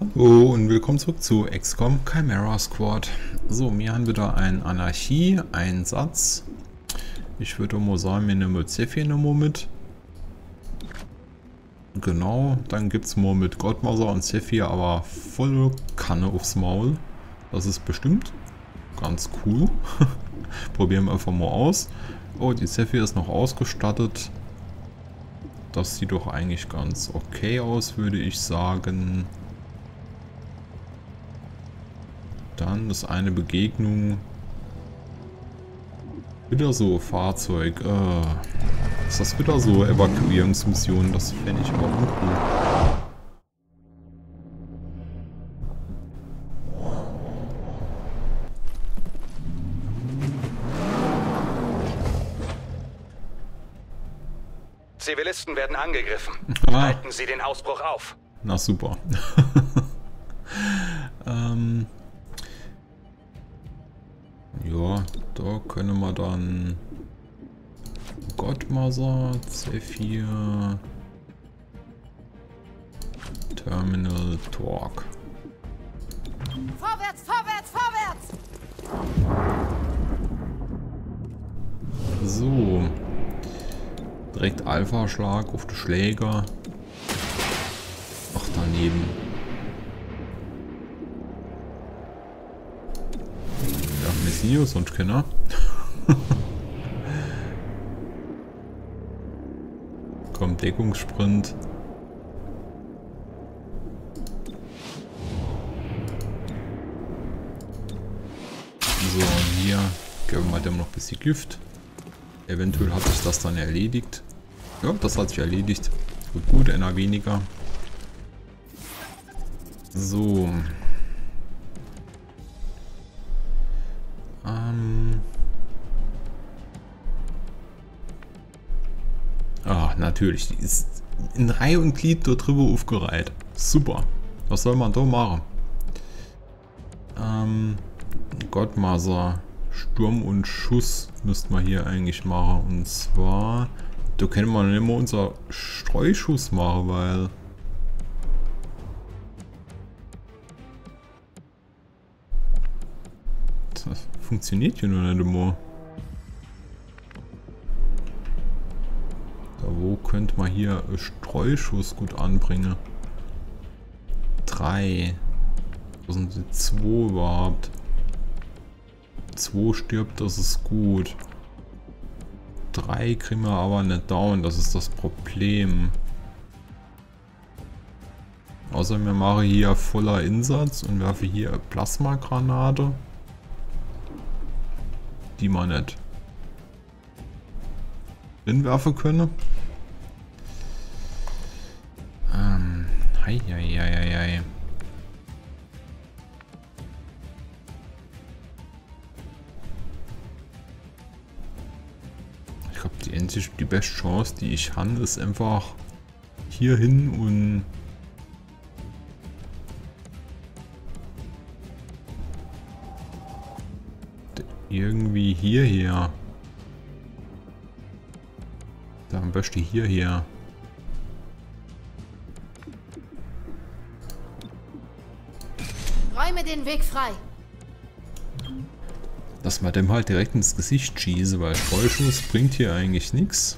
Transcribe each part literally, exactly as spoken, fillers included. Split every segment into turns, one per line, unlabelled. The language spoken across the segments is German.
Hallo und willkommen zurück zu X COM Chimera Squad. So, wir haben wieder einen Anarchie-Einsatz. Ich würde mal sagen, wir nehmen Zephyr nochmal mit. Genau, dann gibt es mal mit Godmother und Zephyr aber volle Kanne aufs Maul. Das ist bestimmt ganz cool. Probieren wir einfach mal aus. Oh, die Zephyr ist noch ausgestattet. Das sieht doch eigentlich ganz okay aus, würde ich sagen. Dann ist eine Begegnung. Wieder so Fahrzeug. Äh, ist das wieder so Evakuierungsmission? Das fände ich aber uncool.
Zivilisten werden angegriffen.
Ah.
Halten Sie den Ausbruch auf.
Na super. ähm, ja, da können wir dann Godmother, Zephyr, Terminal, Torque.
Vorwärts, vorwärts, vorwärts!
So. Direkt Alpha-Schlag auf die Schläger. Ach, daneben. Ja, Messias und Kenner. Komm, Deckungssprint. So, und hier geben wir dem noch ein bisschen Gift. Eventuell hat sich das dann erledigt. Ja, das hat sich erledigt. Gut, gut, einer weniger. So. Ähm. Ah, natürlich. Die ist in Reihe und Glied dort drüber aufgereiht. Super. Was soll man da machen? Ähm. Godmother. Sturm und Schuss müssten wir hier eigentlich machen. Und zwar, da können wir nicht mehr unser Streuschuss machen, weil das funktioniert hier nur nicht immer. Da wo könnte man hier Streuschuss gut anbringen? Drei. Wo sind die zwei überhaupt? zwei stirbt, das ist gut. drei kriegen wir aber nicht down, das ist das Problem. Außer wir machen hier voller Insatz und werfe hier Plasmagranate. Die man nicht hinwerfen können. Ähm, hei, hei, hei, hei. Ich glaube, die endlich die beste Chance, die ich habe, ist einfach hier hin und irgendwie hierher. Da am besten hierher.
Räume den Weg frei.
Dass man dem halt direkt ins Gesicht schieße, weil Streuschuss bringt hier eigentlich nichts.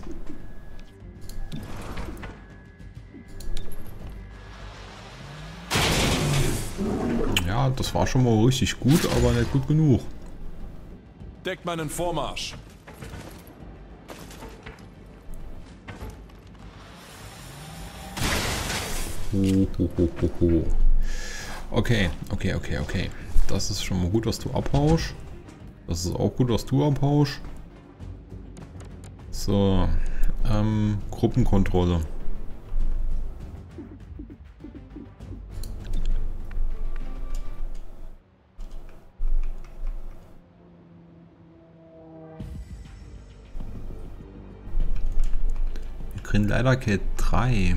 Ja, das war schon mal richtig gut, aber nicht gut genug.
Deckt meinen Vormarsch.
Ho, ho, ho, ho, ho. Okay, okay, okay, okay. Das ist schon mal gut, dass du abhaust. Das ist auch gut, dass du abhaust. So, ähm, Gruppenkontrolle. Wir kriegen leider keine drei.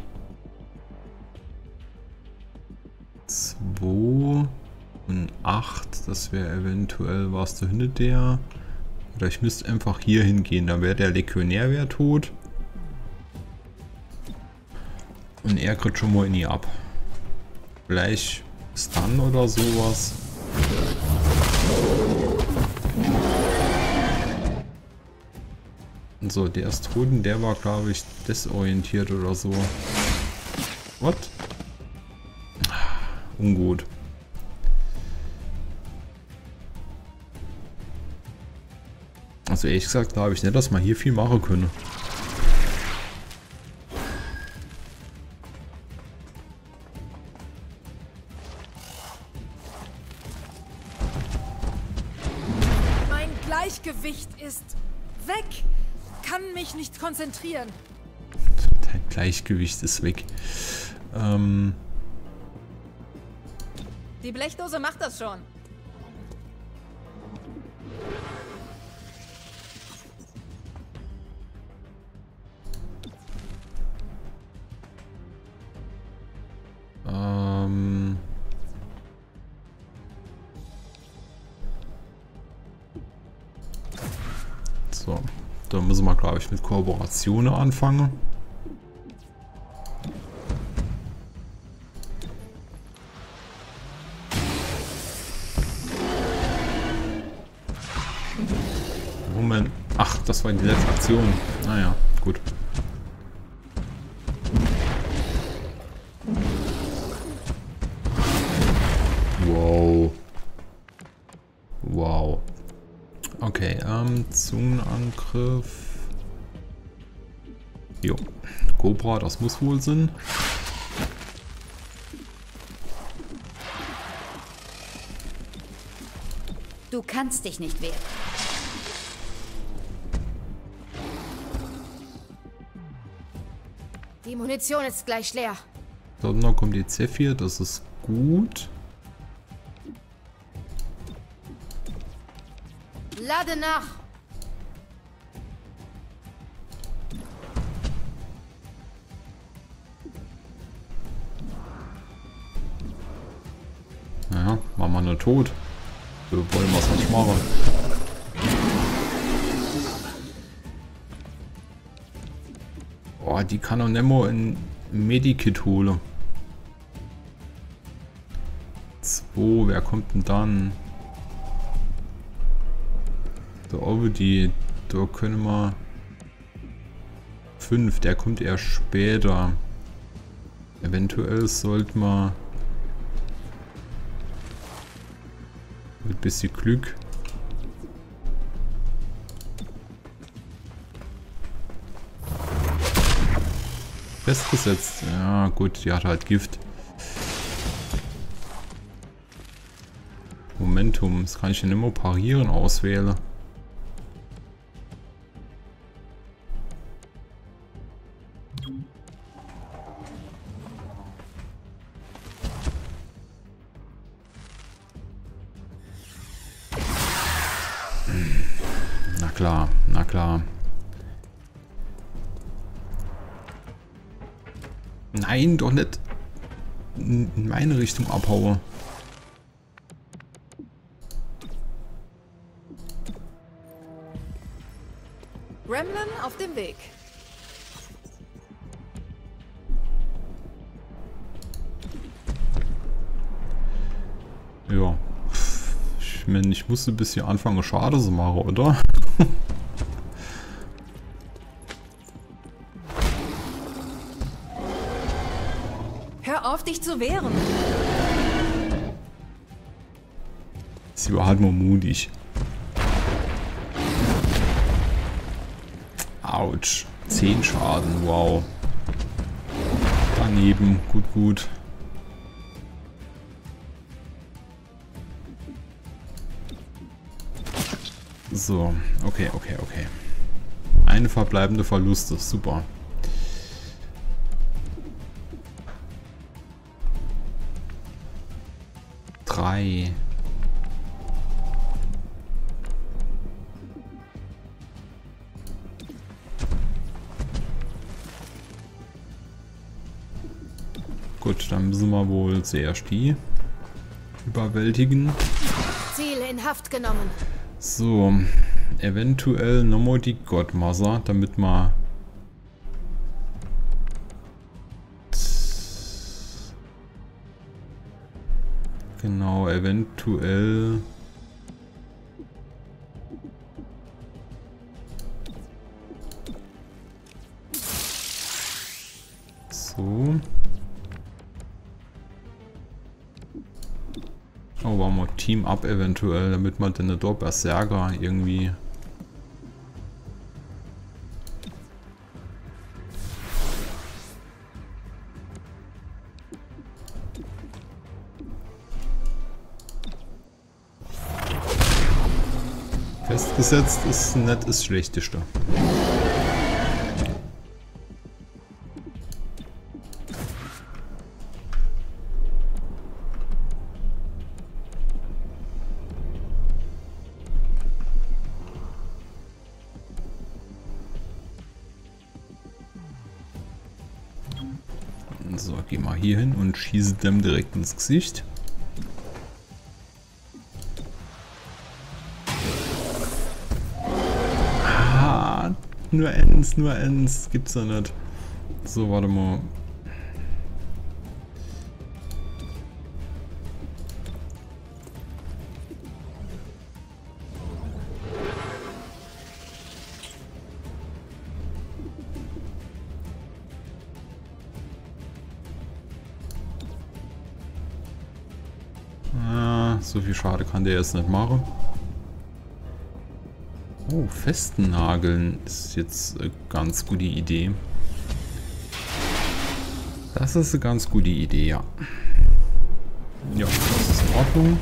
zwei und acht, das wäre eventuell was dahinter der. Oder ich müsste einfach hier hingehen, da wäre der Legionär wär tot. Und er kriegt schon mal in die ab. Vielleicht Stun oder sowas. So, der Astroden, der war, glaube ich, desorientiert oder so. What? Ungut. Also ehrlich gesagt, glaube ich nicht, dass man hier viel machen können.
Mein Gleichgewicht ist weg. Kann mich nicht konzentrieren.
Dein Gleichgewicht ist weg. Ähm...
Die Blechdose macht das schon.
Ähm... So, da müssen wir, glaube ich, mit Kooperationen anfangen. Moment. Ach, das war die letzte Aktion. Naja, gut. Wow. Wow. Okay, ähm, Zungenangriff. Jo. Cobra, das muss wohl sein.
Du kannst dich nicht wehren.
Die Munition ist gleich leer.
Dann kommt die Zephyr, das ist gut.
Lade nach.
Naja, machen wir nur tot. Wir wollen was nicht machen. Oh, die kann auch nicht mal ein Medikit holen. Zwei, wer kommt denn dann? Da oben die, da können wir... Fünf, der kommt eher später. Eventuell sollte man... Mit bisschen Glück. Festgesetzt. Ja gut, die hat halt Gift. Momentum. Das kann ich denn immer parieren auswählen. Na klar, na klar. Nein, doch nicht in meine Richtung abhaue.
Gremlin auf dem Weg.
Ja. Ich meine, ich musste bis hier anfangen, Schade zu machen, oder?
Hör auf, dich zu wehren.
Sie war halt mal mutig. Autsch. zehn Schaden, wow. Daneben, gut, gut. So, okay, okay, okay. Eine verbleibende Verluste, super. Drei. Gut, dann müssen wir wohl zuerst die überwältigen.
Ziel in Haft genommen.
So, eventuell nochmal die Gottmother, damit man Genau, eventuell... So. Oh, machen wir Team Up eventuell, damit man den dort Berserker irgendwie... Festgesetzt ist nicht das Schlechteste. So, geh mal hier hin und schieße dem direkt ins Gesicht. Ah, nur Ends, nur Ends. Gibt's ja nicht. So, warte mal. So viel Schade kann der jetzt nicht machen. Oh, festnageln ist jetzt eine ganz gute Idee. Das ist eine ganz gute Idee, ja. Ja, das ist in Ordnung.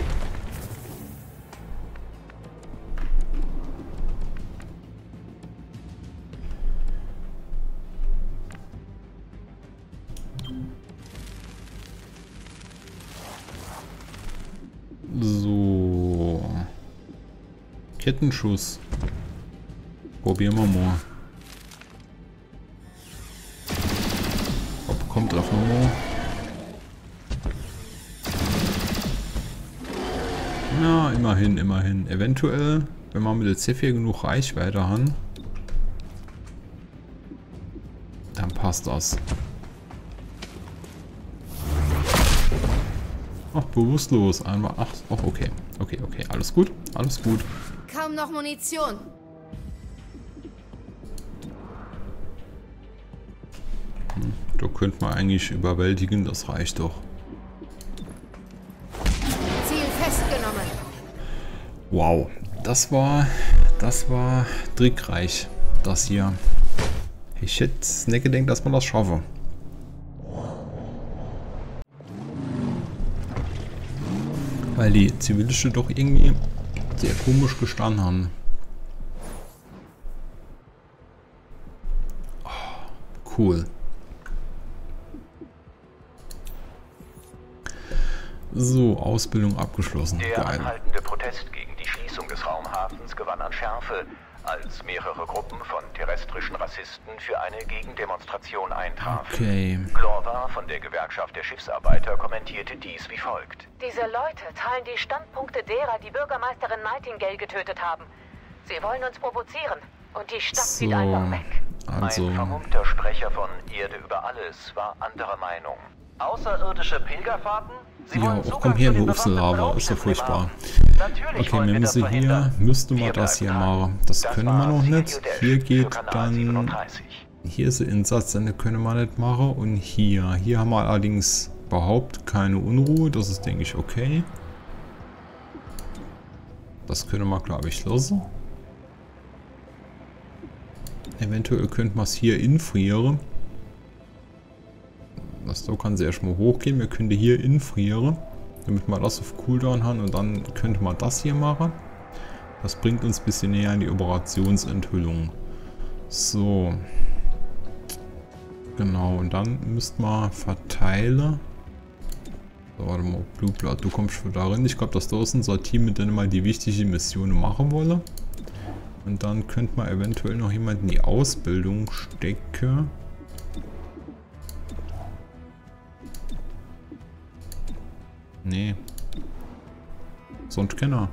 So. Kettenschuss. Probieren wir mal. Ob kommt drauf nochmal. Ja, immerhin, immerhin. Eventuell, wenn wir mit der Zephyr genug Reichweite haben, dann passt das. Ach, bewusstlos. Einmal. Ach, ach, okay. Okay, okay. Alles gut. Alles gut.
Kaum noch Munition.
Hm, da könnte man eigentlich überwältigen. Das reicht doch.
Ziel festgenommen.
Wow. Das war... Das war trickreich. Das hier. Ich hätte nicht gedacht, dass man das schaffe. Weil die Zivilisten doch irgendwie sehr komisch gestanden haben. Oh, cool. So, Ausbildung abgeschlossen.
Der
Geil.
anhaltende Protest gegen die Schließung des Raumhafens gewann an Schärfe, als mehrere Gruppen von terrestrischen Rassisten für eine Gegendemonstration eintrafen.
Okay.
Glorva von der Gewerkschaft der Schiffsarbeiter kommentierte dies wie folgt.
Diese Leute teilen die Standpunkte derer, die Bürgermeisterin Nightingale getötet haben. Sie wollen uns provozieren und die Stadt
So,
zieht einfach weg.
also...
Ein vermummter Sprecher von Erde über alles war anderer Meinung. Außerirdische Pilgerfahrten? Sie
Ja,
wollen
auch
Zugang
komm hier
zu
in
den
Hufselava,
bewaffneten
ist ja furchtbar.
Raumschiffen haben. Natürlich
Okay,
wollen
wir
wir das
müssen hier,
verhindern.
müsste man
Wir
das hier
bleiben dran.
machen. Das
Das
können wir
war
noch nicht.
Siegel der
Hier
Hilfe für
geht
Kanal
dann...
siebenunddreißig.
Hier ist der Insatzsende, können wir nicht machen. Und hier. Hier haben wir allerdings überhaupt keine Unruhe. Das ist, denke ich, okay. Das können wir, glaube ich, lassen. Eventuell könnte man es hier infrieren. Das da kann sehr erstmal hochgehen. Wir könnten hier infrieren, damit wir das auf Cooldown haben. Und dann könnte man das hier machen. Das bringt uns ein bisschen näher an die Operationsenthüllung. So. Genau, und dann müssten wir verteilen. So, warte mal, Blutblatt, du kommst schon darin. Ich glaube, das da ist unser Team, mit dem wir die wichtigen Missionen machen wollen. Und dann könnte man eventuell noch jemanden in die Ausbildung stecken. Nee. Sonst keiner.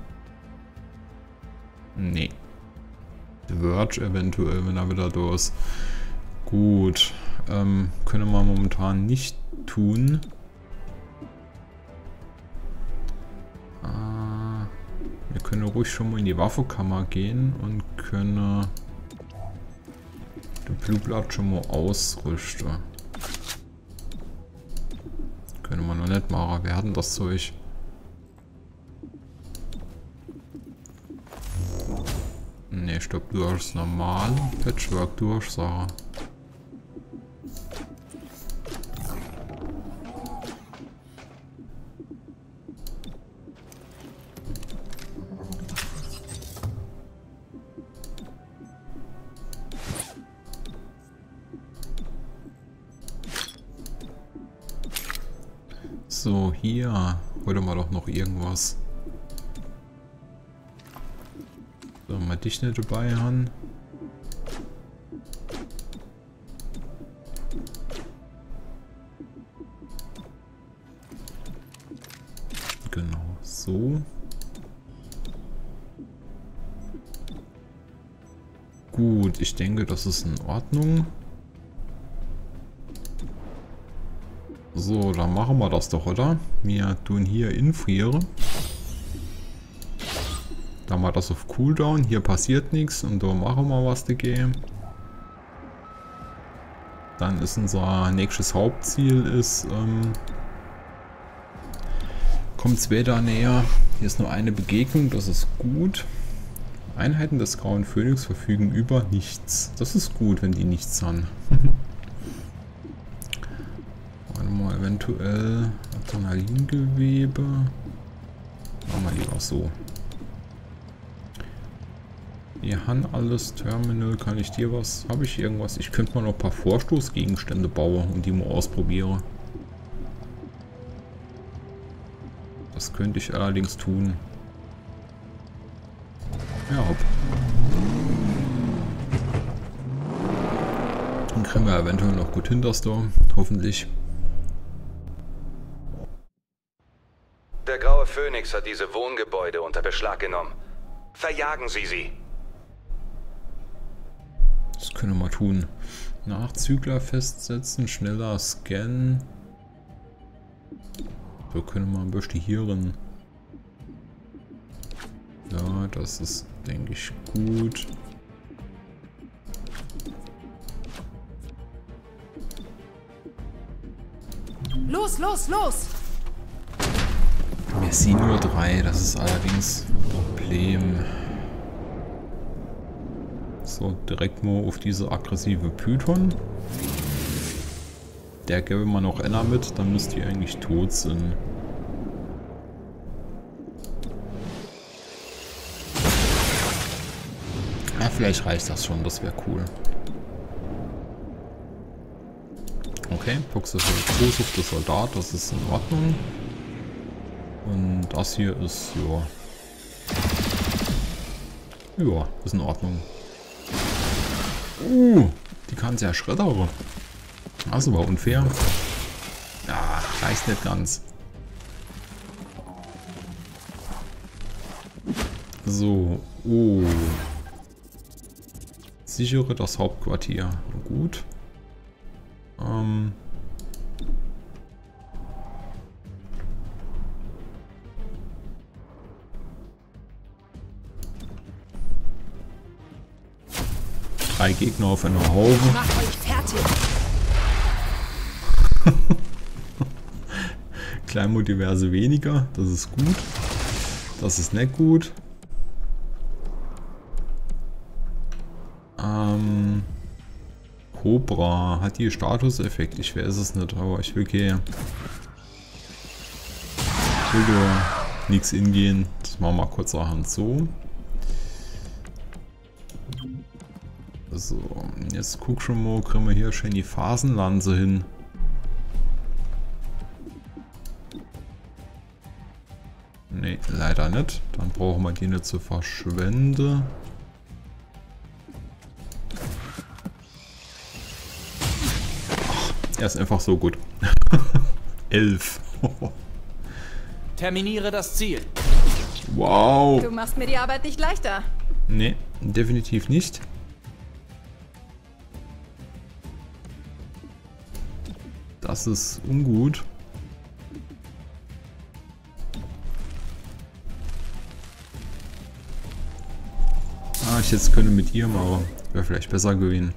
Nee. The Verge eventuell, wenn er wieder da ist. Gut. Ähm, können wir momentan nicht tun. können ruhig schon mal in die Waffenkammer gehen und können den Blutblatt schon mal ausrüsten. Können wir noch nicht machen. Wir hatten das Zeug. Ne, stopp, du hast normal Patchwork durch, Sarah. So, hier wollte man doch noch irgendwas. So, mal dich nicht dabei haben. Genau, so. Gut, ich denke, das ist in Ordnung. So, dann machen wir das doch, oder? Wir tun hier infrieren. Dann mal das auf Cooldown. Hier passiert nichts und da machen wir was dagegen. Dann ist unser nächstes Hauptziel ist, ähm, kommt es wieder näher. Hier ist nur eine Begegnung, das ist gut. Einheiten des Grauen Phönix verfügen über nichts. Das ist gut, wenn die nichts haben. Warte mal, eventuell Adrenalingewebe. Machen wir lieber so. Wir haben alles. Terminal, kann ich dir was? Habe ich irgendwas? Ich könnte mal noch ein paar Vorstoßgegenstände bauen und die mal ausprobieren. Das könnte ich allerdings tun. Ja, hopp. Dann kriegen wir eventuell noch gut hinter Store. Hoffentlich.
Der Graue Phönix hat diese Wohngebäude unter Beschlag genommen. Verjagen Sie sie.
Das können wir mal tun. Nachzügler festsetzen, schneller scannen. So können wir ein bisschen hier rein. Ja, das ist, denke ich, gut.
Los, los, los!
Wir sehen nur drei, das ist allerdings ein Problem. So, direkt mal auf diese aggressive Python. Der gäbe man noch einer mit, dann müsste die eigentlich tot sein. Ja, vielleicht reicht das schon, das wäre cool. Okay, Toxische Soldat, das ist in Ordnung. Und das hier ist, ja. Ja, ist in Ordnung. Uh, die kann ja Schredder. Das war unfair. Ja, reicht nicht ganz. So, oh. Sichere das Hauptquartier. Gut. Ähm. Drei Gegner auf einer Haube.
Macht euch fertig!
Kleinmodiverse weniger, das ist gut. Das ist nicht gut. Ähm, Cobra hat die Statuseffekt, ich weiß es nicht, aber ich will okay. Ich will da nichts hingehen. Das machen wir mal kurzerhand so. So, jetzt guck schon mal, kriegen wir hier schön die Phasenlanze hin. Ne, leider nicht. Dann brauchen wir die nicht zu verschwenden. Ach, er ist einfach so gut. Elf.
Terminiere das Ziel.
Wow.
Du machst mir die Arbeit nicht leichter.
Ne, definitiv nicht. Das ist ungut. ich jetzt könnte mit ihm, aber wäre vielleicht besser gewesen.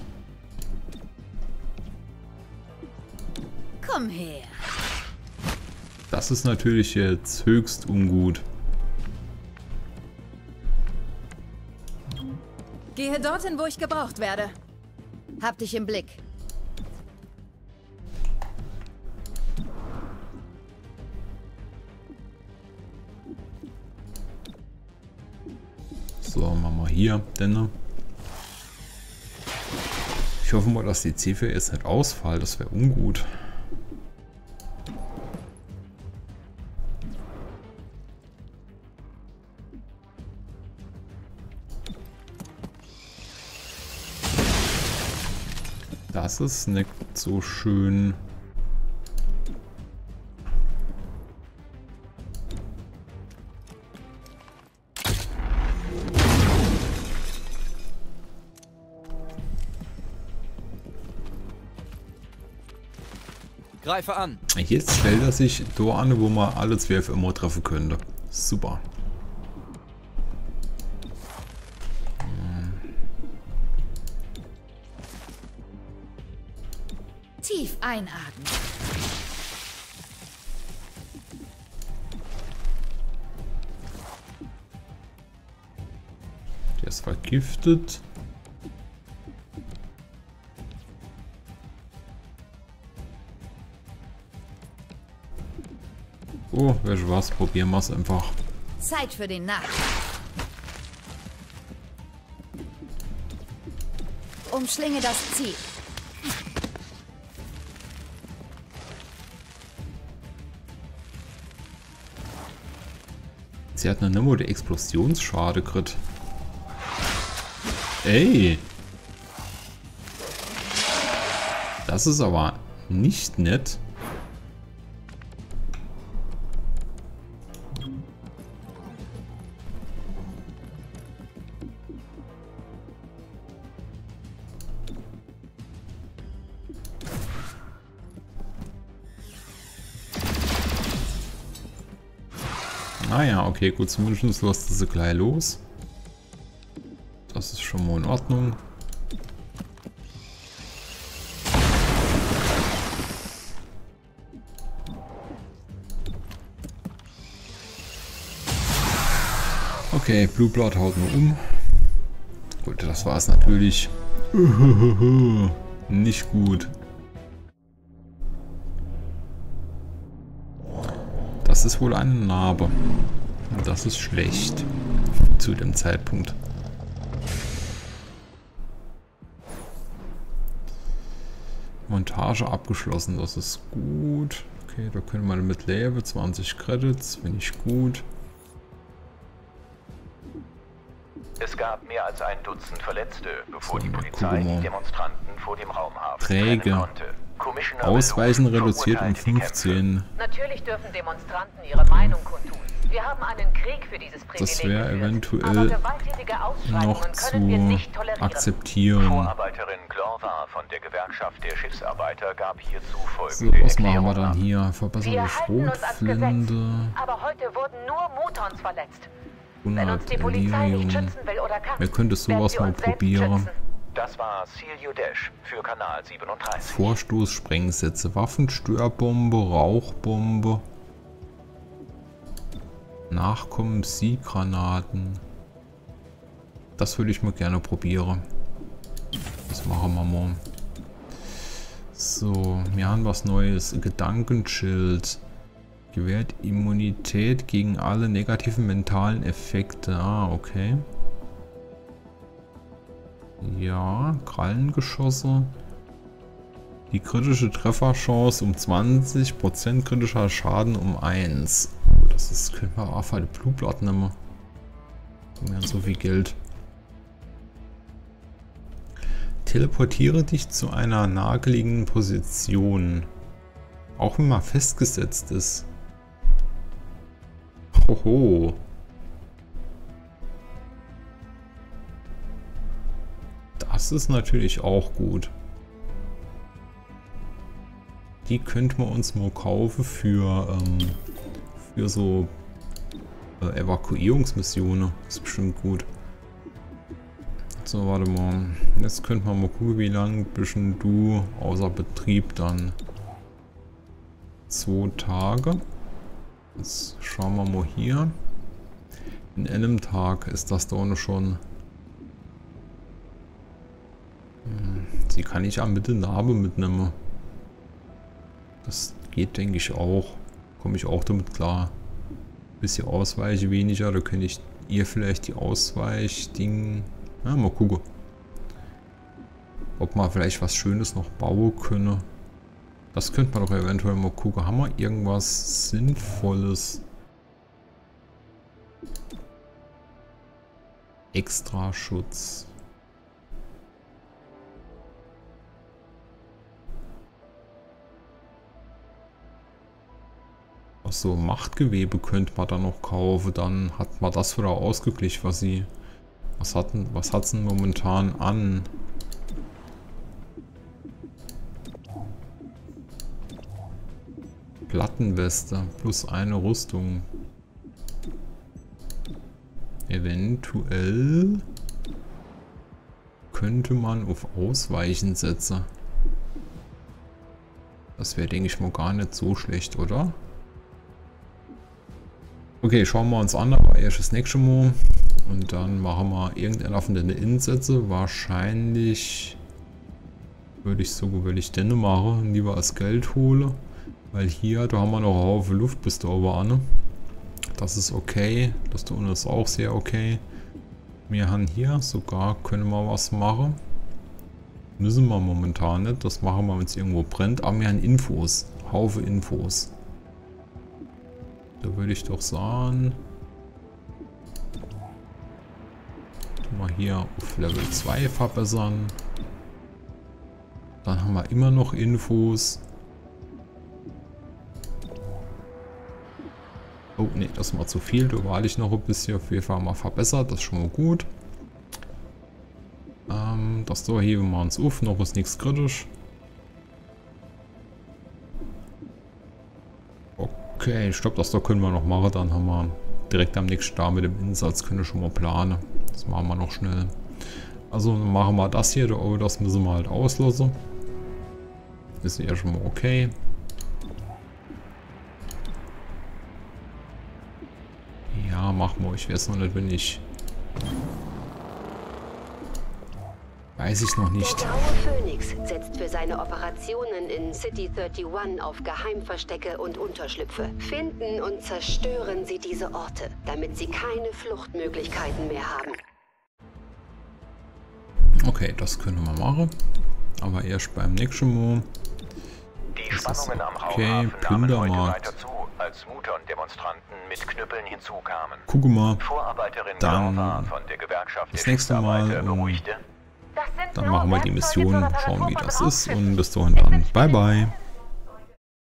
Komm her.
Das ist natürlich jetzt höchst ungut.
Gehe dorthin, wo ich gebraucht werde.
Hab dich im Blick.
So, machen wir hier, denn ich hoffe mal, dass die C vier jetzt nicht ausfällt, das wäre ungut. Das ist nicht so schön.
Greife an.
Jetzt stellt er sich da an, wo man alle zwölf immer treffen könnte. Super.
Tief einatmen.
Der ist vergiftet. Oh, weißt du was? Probieren wir es einfach.
Zeit für den Nachschub. Umschlinge das Ziel.
Sie hat noch nicht mal die Explosionsschade gekriegt. Ey! Das ist aber nicht nett. Naja, okay, gut, zumindest lässt sie gleich los. Das ist schon mal in Ordnung. Okay, Blue Blood haut nur um. Gut, das war es natürlich nicht gut. Das ist wohl eine Narbe. Und das ist schlecht. Zu dem Zeitpunkt. Montage abgeschlossen. Das ist gut. Okay, da können wir mit leben. zwanzig Credits. Finde ich gut.
Es gab mehr als ein Dutzend Verletzte, bevor
So,
die
na,
Polizei
gucken wir.
die Demonstranten vor dem Raumhafen
Träge.
trennen konnte. Commissioner
Ausweichen
Malone
reduziert um
verurteilte die Kämpfe.
fünfzehn.
Natürlich dürfen Demonstranten ihre Meinung kundtun. Wir haben einen Krieg für dieses Privileg
Das wäre
geführt.
eventuell
Aber gewalttätige Ausschreitungen
noch
können wir
zu
nicht tolerieren.
akzeptieren.
Vorarbeiterin Glorva von der Gewerkschaft der Schiffsarbeiter gab hierzu
So,
folgende
was machen wir
Erklärung
dann
ab.
hier?
Wir
Verbesserte
halten uns ans Gesetz.
Schrotflinte.
Aber heute wurden nur Mutons verletzt. Wenn uns
hundert
die Polizei nicht
Delirium.
schützen will oder kann,
Wer könnte
werden
sowas
wir
mal
uns selbst
probieren?
schützen.
Das war Seal You Dash für Kanal siebenunddreißig.
Vorstoß, Sprengsätze, Waffenstörbombe, Rauchbombe, Nachkommen, Sieggranaten. Das würde ich mal gerne probieren. Das machen wir mal. So, wir haben was Neues. Gedankenschild. Gewährt Immunität gegen alle negativen mentalen Effekte. Ah, okay. Ja, Krallengeschosse. Die kritische Trefferchance um zwanzig Prozent, kritischer Schaden um eins. Das ist, können wir auch für die Blue Blood nehmen. Wir haben so viel Geld. Teleportiere dich zu einer nahegelegenen Position. Auch wenn man festgesetzt ist. Hoho. Das ist natürlich auch gut. Die könnten wir uns mal kaufen für, ähm, für so äh, Evakuierungsmissionen. Das ist bestimmt gut. So, warte mal. Jetzt könnten wir mal gucken, wie lange bist du außer Betrieb dann. Zwei Tage. Jetzt schauen wir mal hier. In einem Tag ist das da ohne schon. Hm, sie kann ich am Mitte Narbe mitnehmen. Das geht, denke ich, auch. Komme ich auch damit klar. Bisschen Ausweiche weniger, da kann ich ihr vielleicht die Ausweichding. Ja, mal gucken. Ob man vielleicht was Schönes noch bauen können. Das könnte man doch eventuell mal gucken. Haben wir irgendwas Sinnvolles? Extraschutz. So, Machtgewebe könnte man da noch kaufen, dann hat man das wieder ausgeglichen, was sie. Was hat denn, was hat sie momentan an? Plattenweste plus eine Rüstung. Eventuell könnte man auf Ausweichen setzen. Das wäre, denke ich mal, gar nicht so schlecht, oder? Okay, schauen wir uns an, aber erst das nächste Mal. Und dann machen wir irgendeiner von den Innensätze. Wahrscheinlich würde ich so, will ich den machen, lieber als Geld hole. Weil hier, da haben wir noch einen Haufen Luft bis da oben an. Das ist okay. Das da unten ist auch sehr okay. Wir haben hier sogar, können wir was machen. Müssen wir momentan nicht. Das machen wir, wenn es irgendwo brennt. Aber wir haben Infos. Haufen Infos. Da würde ich doch sagen, tun wir hier auf Level zwei verbessern. Dann haben wir immer noch Infos. Oh ne, das war zu viel. Da war ich noch ein bisschen. Auf jeden Fall mal verbessert. Das ist schon mal gut. Ähm, das da heben wir uns auf. Noch ist nichts kritisch. Okay, ich glaube, das da können wir noch machen. Dann haben wir direkt am nächsten Tag mit dem Insatz können wir schon mal planen. Das machen wir noch schnell. Also dann machen wir das hier. Oh, das müssen wir halt auslassen. Ist ja schon mal okay. Ja, machen wir. Ich weiß noch nicht, wenn ich... Weiß ich noch nicht.
Der Graue Phönix setzt für seine Operationen in City einunddreißig auf Geheimverstecke und Unterschlüpfe. Finden und zerstören Sie diese Orte, damit Sie keine Fluchtmöglichkeiten mehr haben.
Okay, das können wir machen. Aber erst beim nächsten Mal.
Die
Das
Spannungen
ist
am
okay.
Raumhafen nahmen heute
Plündermarkt.
weiter zu, als Muttern-Demonstranten mit Knüppeln hinzukamen.
Gucken wir.
Vorarbeiterin
Dann
Grava von der Gewerkschaft
das
der
nächste Mal,
Schiffsarbeiter
um,
beruhigte.
Das sind
dann
nur
machen wir die
Werkzeuge
Mission,
zur
schauen wie das
Reparatur
ist
von
und bis
Raumschiffen.
dahin dann. Bye bye.